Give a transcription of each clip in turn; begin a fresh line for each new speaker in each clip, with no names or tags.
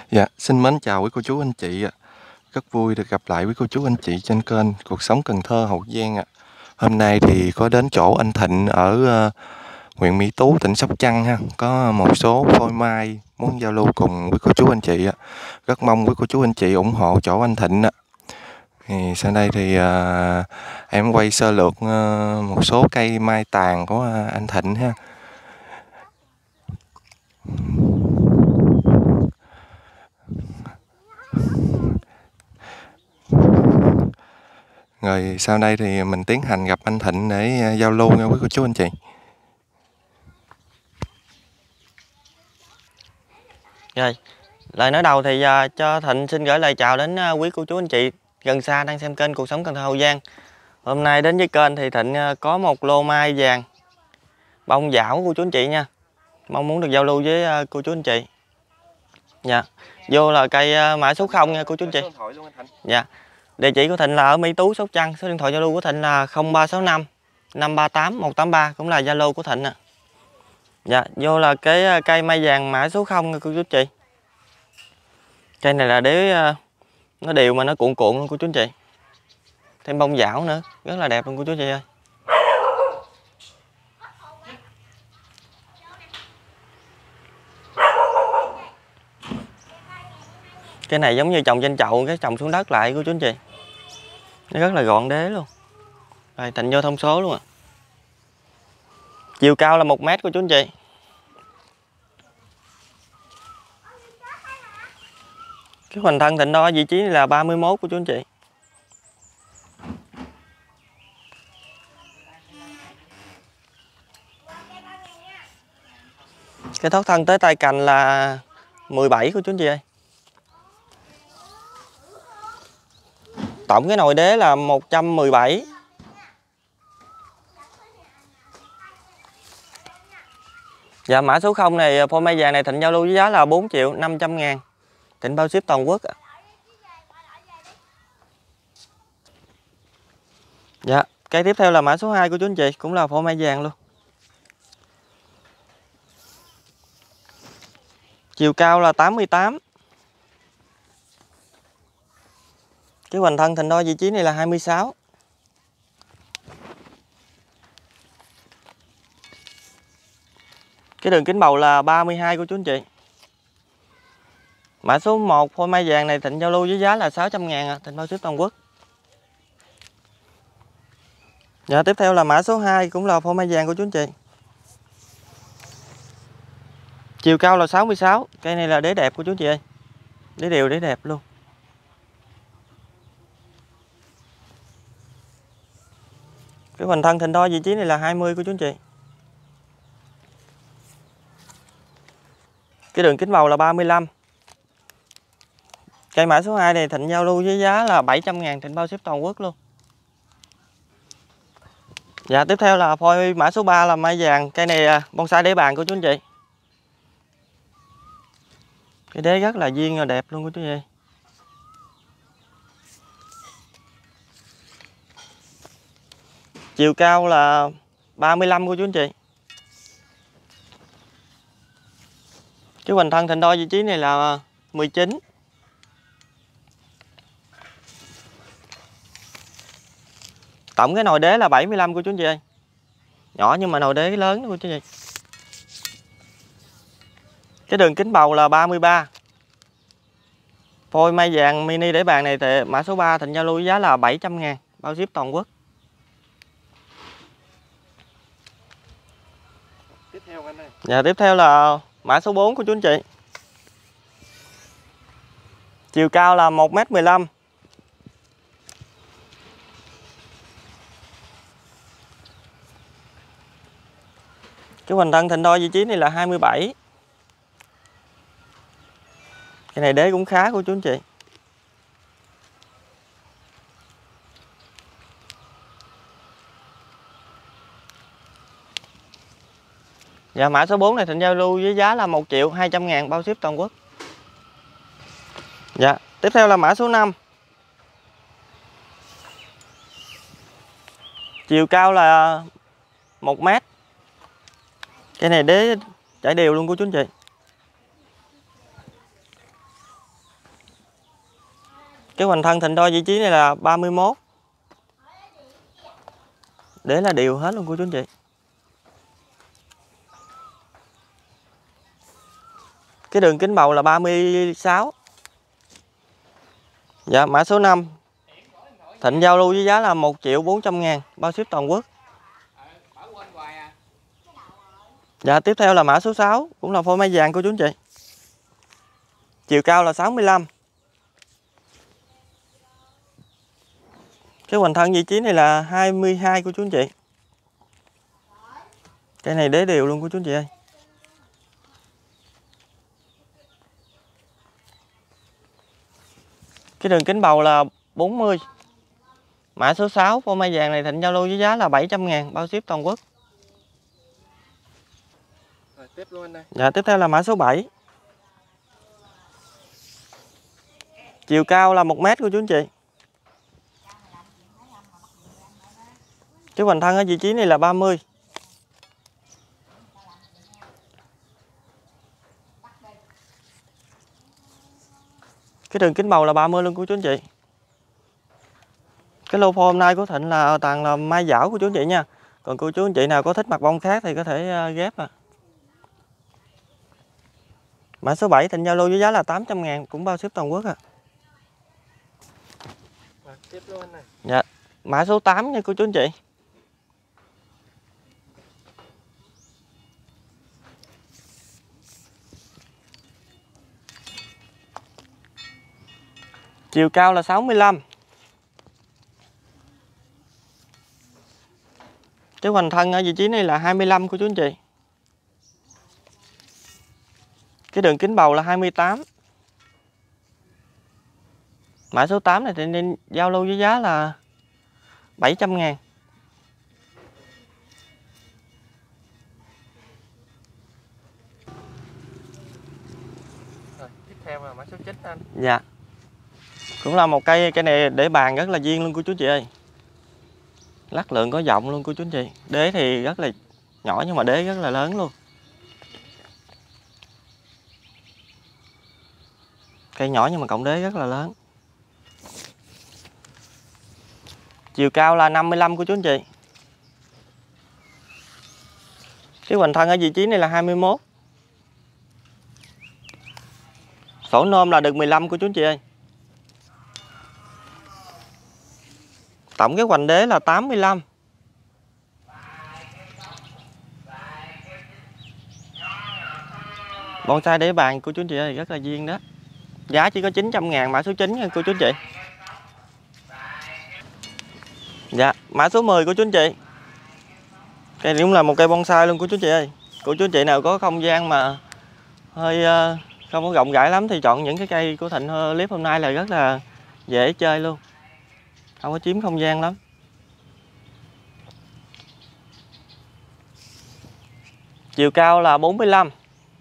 Dạ, xin mến chào quý cô chú anh chị ạ. Rất vui được gặp lại quý cô chú anh chị trên kênh Cuộc Sống Cần Thơ Hậu Giang ạ. Hôm nay thì có đến chỗ anh Thịnh ở huyện Mỹ Tú, tỉnh Sóc Trăng ha. Có một số phôi mai muốn giao lưu cùng quý cô chú anh chị ạ. Rất mong quý cô chú anh chị ủng hộ chỗ anh Thịnh ạ. Thì sau đây thì em quay sơ lược một số cây mai tàn của anh Thịnh ha. Rồi sau đây thì mình tiến hành gặp anh Thịnh để giao lưu nha quý cô chú anh chị.
Rồi, lời nói đầu thì cho Thịnh xin gửi lời chào đến quý cô chú anh chị gần xa đang xem kênh Cuộc Sống Cần Thơ Hậu Giang. Hôm nay đến với kênh thì Thịnh có một lô mai vàng bông dảo cô chú anh chị nha. Mong muốn được giao lưu với cô chú anh chị. Dạ. Vô là cây mã số 0 nha cô chú anh chị. Dạ. Địa chỉ của Thịnh là ở Mỹ Tú, Sóc Trăng. Số điện thoại Zalo của Thịnh là 0365 538 183, cũng là Zalo của Thịnh nè. Dạ, vô là cái cây mai vàng mã số 0 nha cô chú anh chị. Cây này là để nó đều mà nó cuộn cuộn luôn cô chú anh chị. Thêm bông dảo nữa, rất là đẹp luôn cô chú anh chị ơi. Cái này giống như trồng trên chậu, cái trồng xuống đất lại cô chú anh chị. Nó rất là gọn đế luôn. Rồi Thịnh vô thông số luôn ạ. Chiều cao là 1 mét cô chú anh chị. Cái hoành thân Thịnh đo vị trí là 31 của chú anh chị. Cái thoát thân tới tay cành là 17 của chú anh chị ơi. Tổng cái nồi đế là 117. Dạ, mã số 0 này phôi mai vàng này Thịnh giao lưu với giá là 4.500.000. Thịnh bao ship toàn quốc. Dạ, cây tiếp theo là mã số 2 của chú anh chị, cũng là phôi mai vàng luôn. Chiều cao là 88. Cái hoành thân Thịnh đo vị trí này là 26. Cái đường kính bầu là 32 của chú anh chị. Mã số 1 phôi mai vàng này Thịnh giao lưu với giá là 600.000, Thịnh bao ship toàn quốc. Dạ, tiếp theo là mã số 2 cũng là phôi mai vàng của chú anh chị. Chiều cao là 66. Cây này là đế đẹp của chú anh chị ơi. Đế đều, đế đẹp luôn. Cái hoành thân Thịnh đo vị trí này là 20 của chú anh chị. Cái đường kính bầu là 35. Cây mã số 2 này Thịnh giao lưu với giá là 700.000, Thịnh bao ship toàn quốc luôn. Dạ, tiếp theo là phôi mã số 3 là mai vàng. Cây này bonsai đế bàn của chú anh chị. Cái đế rất là duyên và đẹp luôn của chú chị. Chiều cao là 35 của chú anh chị. Cái hoành thân Thịnh đo vị trí này là 19. Tổng cái nồi đế là 75 của chú anh chị ơi. Nhỏ nhưng mà nồi đế lớn đó của chú chị. Cái đường kính bầu là 33. Phôi mai vàng mini để bàn này thì mã số 3 Thịnh giao lưu giá là 700.000, bao ship toàn quốc.
Tiếp theo anh ơi.
Dạ, tiếp theo là mã số 4 của chú anh chị. Chiều cao là 1m15. Cái hoành thân Thịnh đo vị trí này là 27. Cái này đế cũng khá của chú anh chị. Dạ, mã số 4 này Thịnh giao lưu với giá là 1.200.000, bao ship toàn quốc. Dạ, tiếp theo là mã số 5. Chiều cao là 1 mét. Cái này đế chảy đều luôn của chú anh chị. Cái hoành thân thịnh đo vị trí này là 31. Đế là đều hết luôn cô chú anh chị. Cái đường kính bầu là 36. Dạ, mã số 5 Thịnh giao lưu với giá là 1.400.000 bao ship toàn quốc. Dạ, tiếp theo là mã số 6 cũng là phôi mai vàng cô chú anh chị. Chiều cao là 65. Cái hoành thân vị trí này là 22 cô chú anh chị. Cái này đế đều luôn cô chú anh chị ơi. Cái đường kính bầu là 40. Mã số 6 phôi mai vàng này Thịnh giao lưu với giá là 700.000 bao ship toàn quốc.
Rồi, tiếp luôn anh đây.
Dạ, tiếp theo là mã số 7. Chiều cao là 1 mét của chú anh chị. Cái hoành thân ở vị trí này là 30. Cái đường kính bầu là 30 luôn của chú anh chị. Cái lô phôi hôm nay của Thịnh là toàn là mai dảo của chú anh chị nha. Còn cô chú anh chị nào có thích mặt bông khác thì có thể ghép à. Mã số 7 Thịnh giao lưu với giá là 800.000 cũng bao ship toàn quốc à.
Rồi, tiếp luôn anh này.
Dạ, mã số 8 nha cô chú anh chị. Chiều cao là 65. Cái hoành thân ở vị trí này là 25 của chú anh chị. Cái đường kính bầu là 28. Mã số 8 này thì nên giao lưu với giá là 700.000.
Rồi, tiếp theo là mã số 9 anh.
Dạ. Cũng là một cây này để bàn rất là duyên luôn cô chú chị ơi. Lắc lượng có giọng luôn cô chú anh chị. Đế thì rất là nhỏ nhưng mà đế rất là lớn luôn. Cây nhỏ nhưng mà cộng đế rất là lớn. Chiều cao là 55 của chú anh chị. Cái hoành thân ở vị trí này là 21. Sổ nôm là được 15 của chú anh chị ơi. Tổng cái hoành đế là 85. Bonsai đế bàn của chú anh chị ơi rất là duyên đó. Giá chỉ có 900.000 mã số 9 nha cô chú anh chị. Dạ, mã số 10 của chú anh chị. Cây này cũng là một cây bonsai luôn của chú anh chị ơi. Cô chú anh chị nào có không gian mà hơi không có rộng rãi lắm thì chọn những cái cây của Thịnh clip hôm nay là rất là dễ chơi luôn. Không có chiếm không gian lắm. Chiều cao là 45.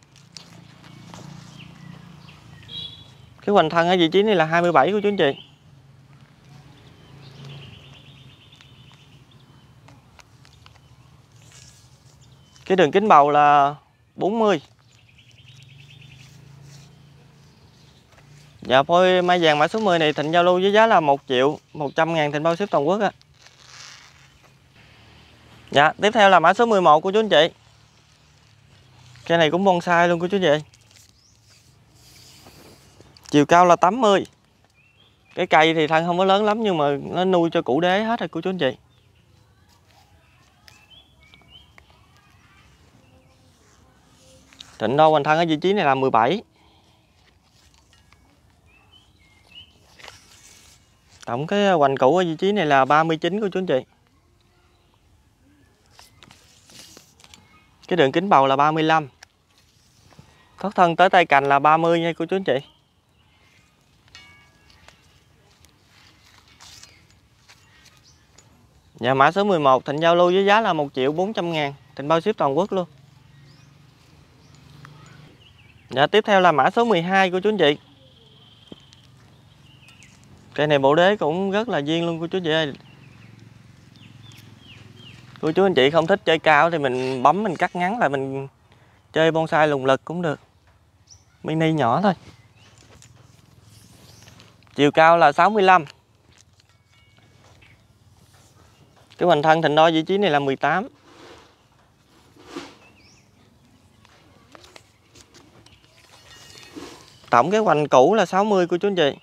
Cái hoành thân ở vị trí này là 27 của chú anh chị. Cái đường kính bầu là 40. Dạ, phôi mai vàng mã số 10 này Thịnh giao lưu với giá là 1.100.000 Thịnh bao ship toàn quốc á. Dạ, tiếp theo là mã số 11 của chú anh chị. Cây này cũng bonsai luôn của chú chị. Chiều cao là 80. Cái cây thì thân không có lớn lắm nhưng mà nó nuôi cho củ đế hết rồi của chú anh chị. Thịnh đo hoành thân ở vị trí này là 17. Tổng cái hoành củ ở vị trí này là 39 của chú anh chị. Cái đường kính bầu là 35. Thoát thân tới tay cành là 30 nha cô chú anh chị. Dạ, mã số 11 Thịnh giao lưu với giá là 1.400.000 Thịnh bao ship toàn quốc luôn. Dạ, tiếp theo là mã số 12 của chú anh chị. Cây này bộ đế cũng rất là duyên luôn cô chú anh chị ơi. Cô chú anh chị không thích chơi cao thì mình bấm mình cắt ngắn lại mình chơi bonsai lùng lực cũng được. Mini nhỏ thôi. Chiều cao là 65. Cái hoành thân Thịnh đo vị trí này là 18. Tổng cái hoành cũ là 60 của chú anh chị.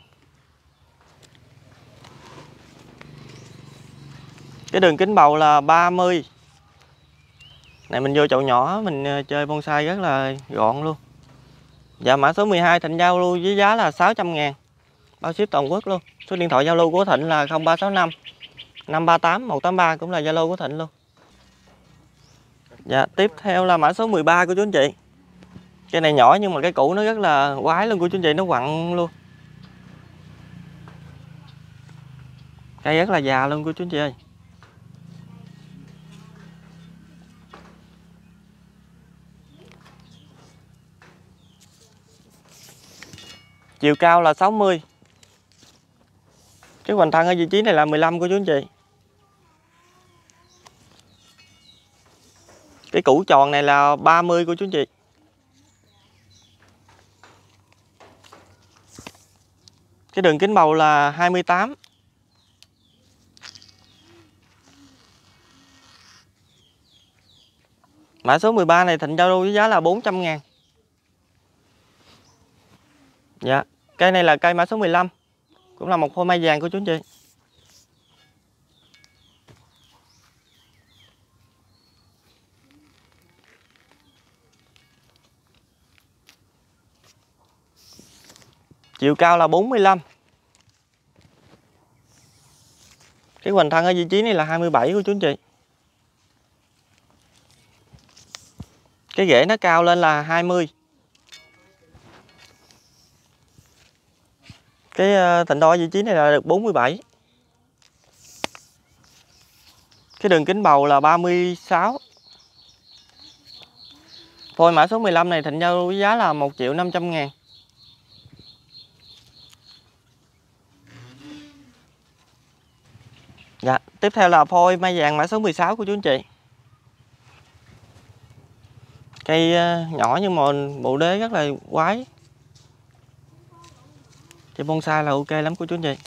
Cái đường kính bầu là 30. Này mình vô chậu nhỏ mình chơi bonsai rất là gọn luôn. Dạ mã số 12 Thịnh giao lưu với giá là 600.000, bao ship toàn quốc luôn. Số điện thoại giao lưu của Thịnh là 0365 538 183, cũng là Zalo của Thịnh luôn. Dạ tiếp theo là mã số 13 của chú anh chị. Cái này nhỏ nhưng mà cái củ nó rất là quái luôn của chú anh chị, nó quặn luôn. Cây rất là già luôn của chú anh chị ơi. Chiều cao là 60. Cái hoành thân ở vị trí này là 15 của chú anh chị. Cái củ tròn này là 30 của chú anh chị. Cái đường kính bầu là 28. Mã số 13 này Thịnh giao lưu với giá là 400.000. Dạ, cây này là cây mã số 15, cũng là một phôi mai vàng của chú anh chị. Chiều cao là 45. Cái hoành thân ở vị trí này là 27 của chú anh chị. Cái rễ nó cao lên là 20. Cái Thịnh đo vị trí này là được 47. Cái đường kính bầu là 36. Phôi mã số 15 này Thịnh giao với giá là 1.500.000. Dạ, tiếp theo là phôi mai vàng mã số 16 của chú anh chị. Cây nhỏ nhưng mà bộ đế rất là quái. Chơi bonsai là ok lắm của chú anh chị.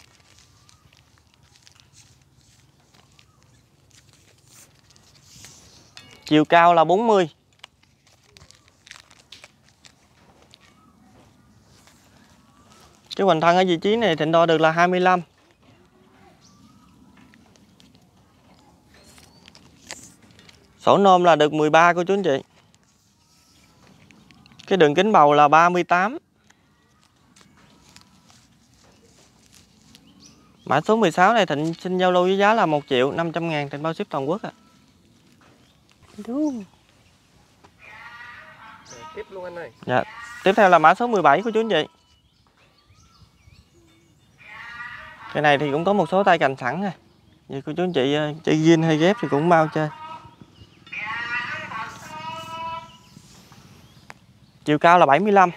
Chiều cao là 40. Cái hoành thân ở vị trí này Thịnh đo được là 25. Sổ nôm là được 13 của chú anh chị. Cái đường kính bầu là 38. Mã số 16 này Thịnh xin giao lưu với giá là 1.500.000, Thịnh bao ship toàn quốc ạ.
Tiếp luôn anh ơi.
Dạ. Tiếp theo là mã số 17 của chú anh chị. Cái này thì cũng có một số tay cành sẵn rồi. Vậy cô chú anh chị chơi gin hay ghép thì cũng bao chơi. Chiều cao là 75.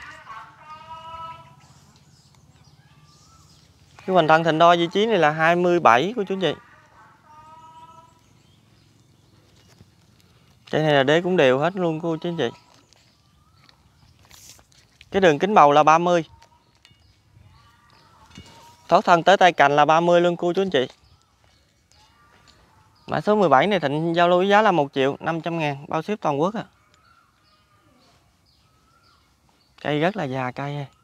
Cái hoành thân Thịnh đo vị trí này là 27 của chú anh chị. Cái này là đế cũng đều hết luôn cô chú anh chị. Cái đường kính bầu là 30. Thoát thân tới tay cành là 30 luôn cô chú anh chị. Mã số 17 này Thịnh giao lưu với giá là 1.500.000, bao ship toàn quốc à. Cây rất là già cây này.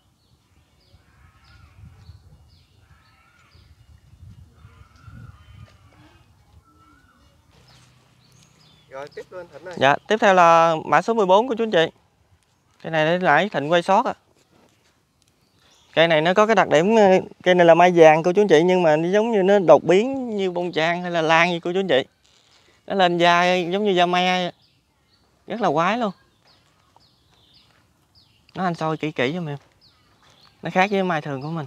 Rồi tiếp luôn Thịnh ơi.
Dạ, tiếp theo là mã số 14 của chú anh chị. Cái này để nãy Thịnh quay sót à. Cây này nó có cái đặc điểm, cây này là mai vàng cô chú anh chị, nhưng mà nó giống như nó đột biến như bông trang hay là lan như cô chú anh chị. Nó lên da giống như da me, rất là quái luôn. Nó anh soi kỹ kỹ cho em. Nó khác với mai thường của mình.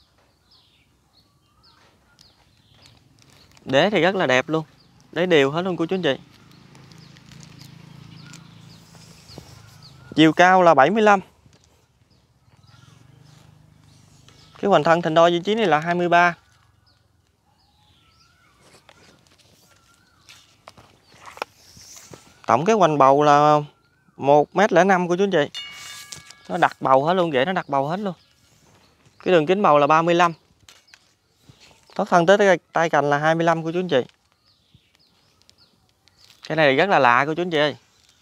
Đế thì rất là đẹp luôn, đế đều hết luôn cô chú anh chị. Chiều cao là 75. Cái hoành thân Thịnh đo vị trí này là 23. Tổng cái hoành bầu là 1,05 m của chú anh chị. Nó đặt bầu hết luôn, rễ nó đặt bầu hết luôn. Cái đường kính bầu là 35. Thoát thân tới tay cành là 25 cô chú anh chị. Cái này rất là lạ cô chú anh chị ơi.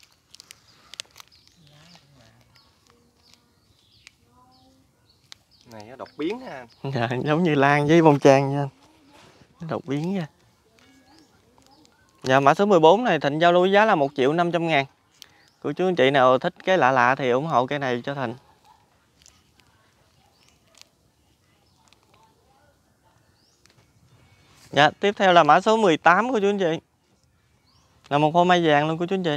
Này độc biến ha.
Dạ, giống như lan với bông trang nha. Độc biến nha. Dạ, mã số 14 này Thịnh giao lưu với giá là 1.500.000. Cô chú anh chị nào thích cái lạ lạ thì ủng hộ cái này cho Thịnh. Dạ, tiếp theo là mã số 18 của chú anh chị. Là một phôi mai vàng luôn của chú anh chị.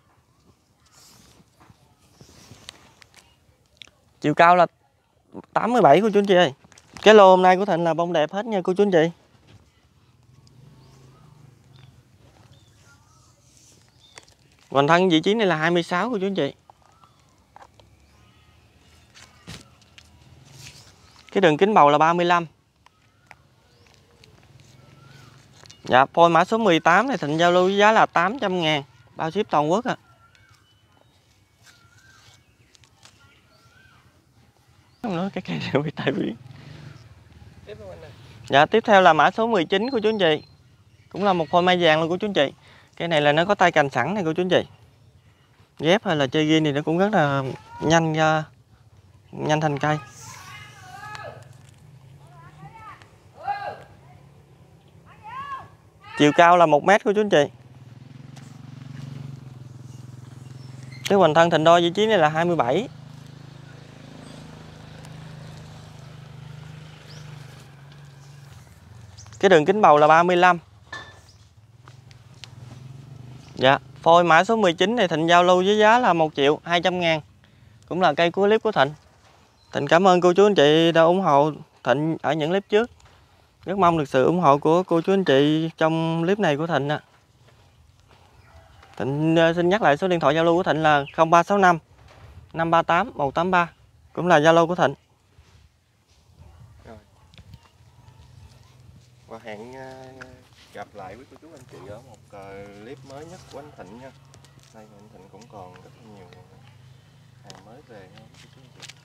Chiều cao là 87 của chú anh chị ơi. Cái lô hôm nay của Thịnh là bông đẹp hết nha cô chú anh chị. Hoành thân vị trí này là 26 của chú anh chị. Cái đường kính bầu là 35. Dạ, phôi mã số 18 này Thịnh giao lưu với giá là 800.000, bao ship toàn quốc ạ. Không nói cái cây này bị tai biến. Dạ, tiếp theo là mã số 19 của chú anh chị. Cũng là một phôi mai vàng luôn của chú anh chị. Cái này là nó có tay cành sẵn này của chú anh chị. Ghép hay là chơi ghi thì nó cũng rất là nhanh nhanh thành cây. Chiều cao là 1 mét của chú anh chị. Cái hoành thân Thịnh đo vị trí này là 27. Cái đường kính bầu là 35. Dạ, phôi mã số 19 này Thịnh giao lưu với giá là 1.200.000. Cũng là cây cuối clip của Thịnh. Thịnh cảm ơn cô chú anh chị đã ủng hộ Thịnh ở những clip trước. Rất mong được sự ủng hộ của cô chú anh chị trong clip này của Thịnh ạ. Thịnh xin nhắc lại số điện thoại Zalo của Thịnh là 0365 538 183. Cũng là Zalo của Thịnh.
Rồi. Và hẹn gặp lại với cô chú anh chị ở một clip mới nhất của anh Thịnh nha. Đây anh Thịnh cũng còn rất là nhiều hàng mới về nha cô chú anh chị.